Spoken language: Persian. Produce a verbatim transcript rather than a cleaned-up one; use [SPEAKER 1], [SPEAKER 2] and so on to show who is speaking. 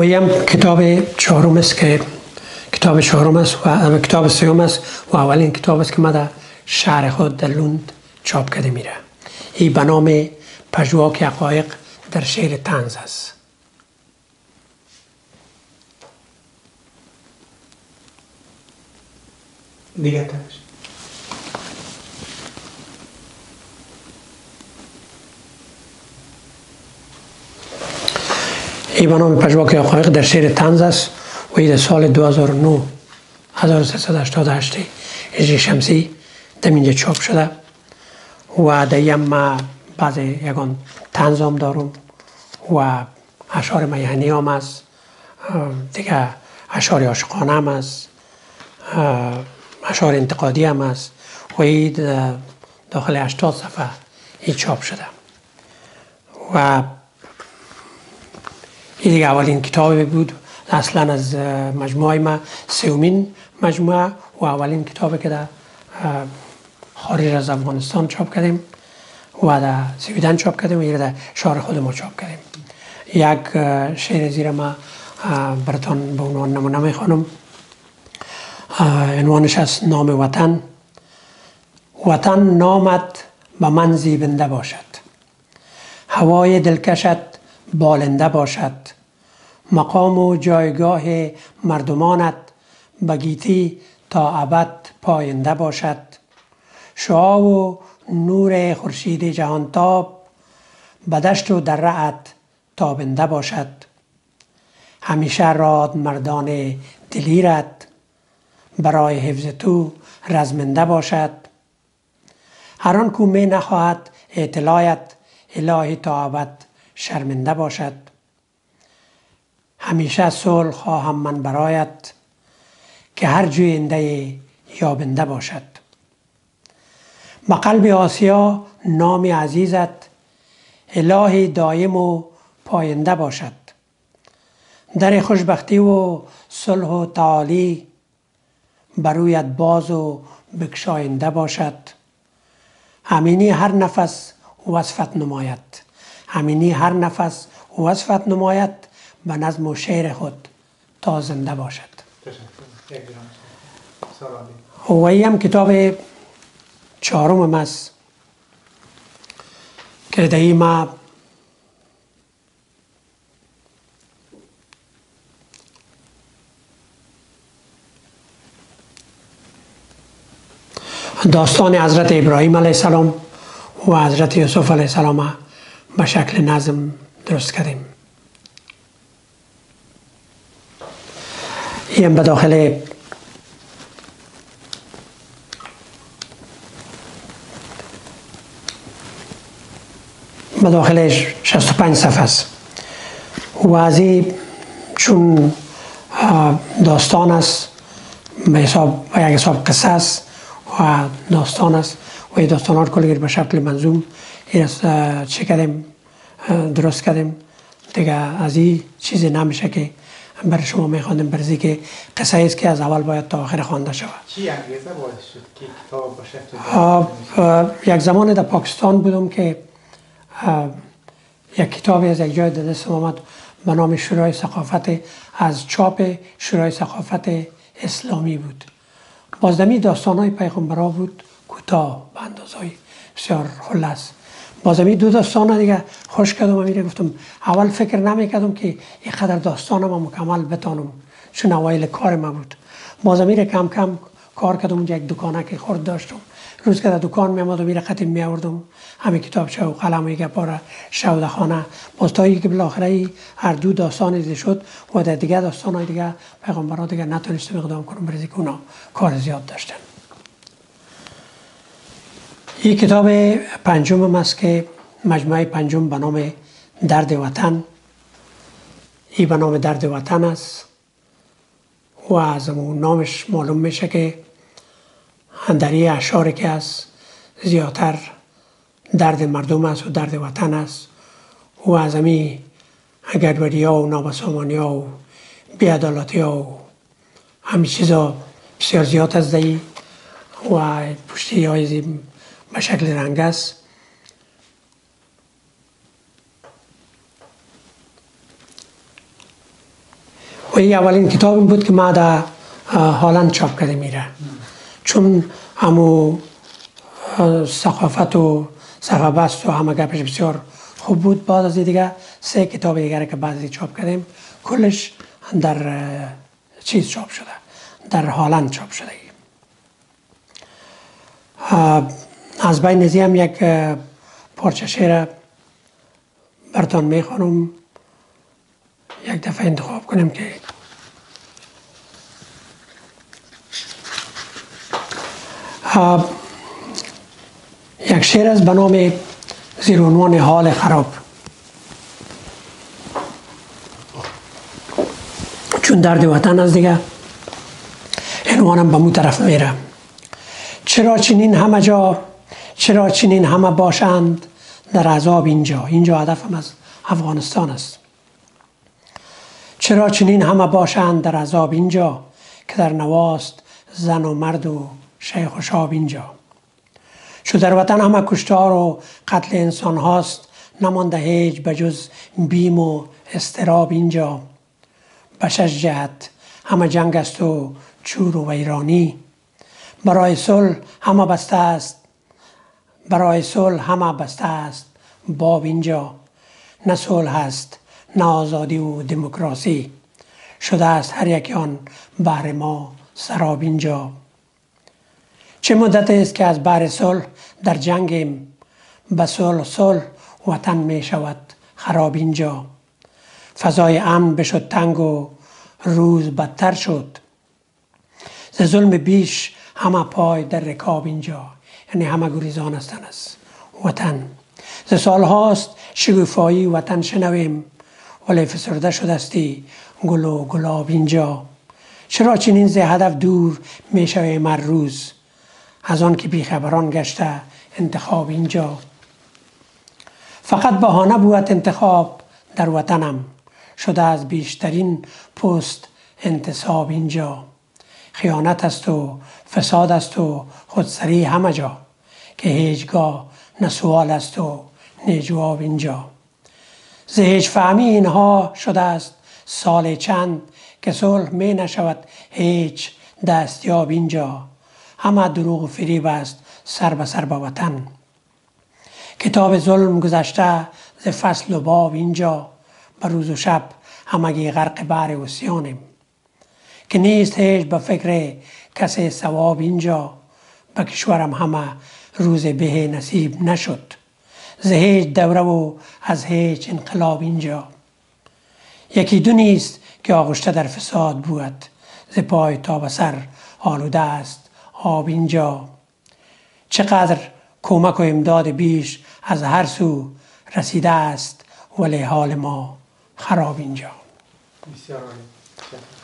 [SPEAKER 1] ویم کتاب چهارم است که کتاب چهارم است و کتاب سوم است و اولین کتاب است که ما در شهر خود در لوند چاپ کرده میره. این به نام پژواک حقایق در شعر طنز است. دیگه تاش این به نام پژواک حقایق در شعر طنز است و این در سال دو هزار و نه هزار و سیصد و هشتاد و هشت هجری شمسی در اینجا چاپ شده و در این ما بعض یگان طنز هم دارم و اشعار میهنی هم است، دیگه اشعار عاشقانه هم است، اشعار انتقادی هم است و این داخل هشتاد صفحه این چاپ شده و این دیگه اولین کتابی بود اصلا از مجموعه ما، سومین مجموعه و اولین کتابی که در خارج از افغانستان چاپ کردیم و در سویدن چاپ کردیم و یک در شهر خود ما چاپ کردیم. یک شعر زیر ما براتون به عنوان نمونه میخوانم. عنوانش است نام وطن. وطن نامت به من زیبنده باشد، هوای دلکشت بالنده باشد، مقام و جایگاه مردمانت به گیتی تا ابد پاینده باشد، شعاع و نور خورشید جهانتاب به دشت و دره‌ات تابنده باشد، همیشه راد مردان دلیرت برای حفظ تو رزمنده باشد، هر آن کو می نخواهد اطلاعت الهی تا ابد شرمنده باشد، همیشه صلح خواهم من برایت که هر جوینده یابنده باشد، به قلب آسیا نام عزیزت الهی دایم و پاینده باشد، در خوشبختی و صلح و تعالی برویت باز و بکشاینده باشد، همینی هر نفس وصفت نماید، همینی هر نفس وصفت نماید به نظم و شعر خود تا زنده باشد. و این کتاب چهارم است که در این ما داستان حضرت ابراهیم علیه السلام و حضرت یوسف علیه السلام به شکل نظم درست کردیم. این به داخل به داخل شصت و پنج صفحه است و از این چون داستان است به حساب و یک حساب قصه است و داستان است و این داستان ها کلی به شکل منظوم این چه کردیم درست کردیم دیگه. از این چیزی نمیشه که برای شما میخواندم برزی که قصه است که از اول باید تا آخر خوانده شود.
[SPEAKER 2] چی انگیزه باعث شد که کتاب به شکل
[SPEAKER 1] یک زمان در پاکستان بودم که یک کتابی از یک جای در دستم آمد به نام شورای ثقافت، از چاپ شورای ثقافت اسلامی بود. بازدمی داستان‌های پیغمبرها بود، کوتاه به اندازه‌ای بسیار خلاص. بازمی دو داستان دیگه خوش کردم و میره گفتم اول فکر نمیکردم که اینقدر داستانم مکمل بتانم چون اوایل کار ما بود. بازمی رو کم کم کار کردم. اونجا یک دکانه که خورد داشتم، روز که در دکان میامد و میره ختم میآوردم همه کتابچه و قلم و یک پاره شوده خانه باز تا که بالاخره هر دو داستان دیده شد و در دیگه داستان‌های دیگه پیغمبرها دیگه نتونستم اقدام کنم برای که اونا کار زیاد داشتن. این کتاب پنجم است که مجموعه پنجم به نام درد وطن. این به نام درد وطن است و از اون نامش معلوم میشه که در این اشعاری که است زیادتر درد مردم است و درد وطن است و از همین گډوډی ها و نابسامانی ها و بی‌عدالتی ها و همین چیزا بسیار زیاد است دی و پشتی های به شکل رنگ است. و این اولین کتاب بود که ما در هالند چاپ کرده میره، چون همو ثقافت و صفحه و همه گپش بسیار خوب بود. بعد از دیگه سه کتاب دیگه که بعضی چاپ کردیم کلش در چیز چاپ شده، در هالند چاپ شده. از بین نزی هم یک پارچه شعر براتون میخوانم، یک دفعه انتخاب کنیم که یک شعر است به نام زیر عنوان حال خراب. چون درد وطن است دیگه عنوانم به مو طرف میره. چرا چنین همه جا، چرا چنین همه باشند در عذاب اینجا. اینجا هدفم از افغانستان است. چرا چنین همه باشند در عذاب اینجا، که در نواست زن و مرد و شیخ و شاب اینجا. چو در وطن همه کشتار و قتل انسان هاست، نمانده هیچ بجز بیم و استراب اینجا. به شش جهت همه جنگ است و چور و ویرانی، برای صلح همه بسته است، برای صلح همه بسته است باب اینجا. نه صلح است نه آزادی و دموکراسی، شده است هر یک آن بهر ما سراب اینجا. چه مدت است که از بهر صلح در جنگیم، به صلح صلح وطن می شود خراب اینجا. فضای امن بشد تنگ و روز بدتر شد، ز ظلم بیش همه پای در رکاب اینجا. یعنی همه گریزان هستند از وطن. ز سالهاست شگوفایی وطن شنویم، ولی فسرده شدستی گل و گلاب اینجا. چرا چنین ز هدف دور می شویم هر روز، از آن که بیخبران گشته انتخاب اینجا. فقط بهانه بود انتخاب در وطنم، شده از بیشترین پست انتصاب اینجا. خیانت است و فساد است و خودسری همه جا، که هیچگاه نه سوال است و نه جواب اینجا. ز هیچ فهمی اینها شده است سال چند، که صلح می نشود هیچ دستیاب اینجا. همه دروغ و فریب است سر به سر به وطن، کتاب ظلم گذشته ز فصل و باب اینجا. به روز و شب همگی غرق بحر عصیانیم، که نیست هیچ به فکر کسی ثواب اینجا. به کشورم همه روز به نصیب نشد، ز هیچ دوره و از هیچ انقلاب اینجا. یکی دو نیست که آغشته در فساد بود، ز پای تا به سر آلوده است آب اینجا. چقدر کمک و امداد بیش از هر سو رسیده است، ولی حال ما خراب اینجا.
[SPEAKER 2] بسیار عالی.